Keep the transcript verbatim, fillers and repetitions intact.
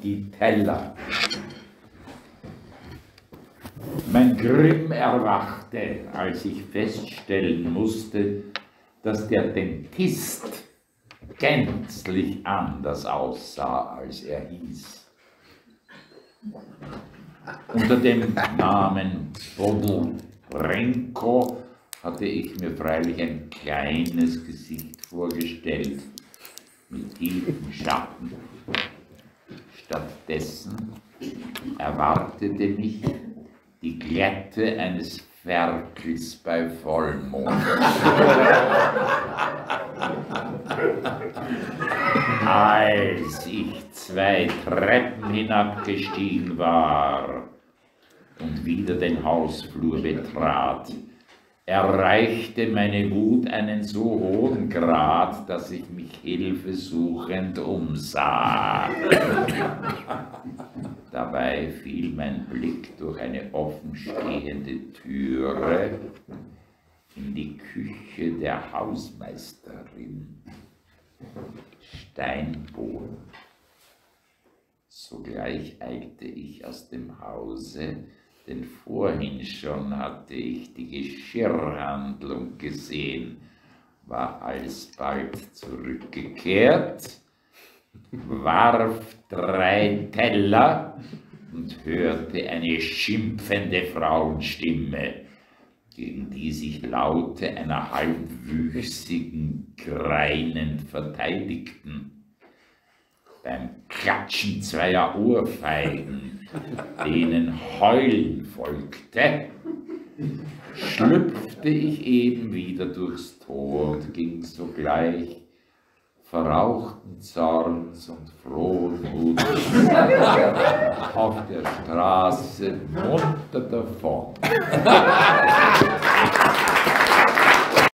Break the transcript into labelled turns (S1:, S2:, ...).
S1: die Teller. Mein Grimm erwachte, als ich feststellen musste, dass der Dentist gänzlich anders aussah, als er hieß. Unter dem Namen Bodelrenko hatte ich mir freilich ein kleines Gesicht vorgestellt, mit tiefen Schatten. Stattdessen erwartete mich die Glätte eines Ferkels bei Vollmond. Als ich zwei Treppen hinabgestiegen war und wieder den Hausflur betrat, erreichte meine Wut einen so hohen Grad, dass ich mich hilfesuchend umsah. Dabei fiel mein Blick durch eine offenstehende Türe in die Küche der Hausmeisterin Steinbohlen. Sogleich eilte ich aus dem Hause, denn vorhin schon hatte ich die Geschirrhandlung gesehen, war alsbald zurückgekehrt, warf drei Teller und hörte eine schimpfende Frauenstimme, gegen die sich Laute einer halbwüchsigen Greinen verteidigten. Beim Klatschen zweier Ohrfeigen, denen Heulen folgte, schlüpfte ich eben wieder durchs Tor und ging sogleich verrauchten Zorns und frohen Mutes auf der Straße munter davon.